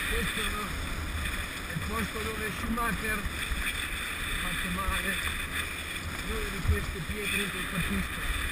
Questo è il posto dove Schumacher ha fatto male, due di queste pietre col capista.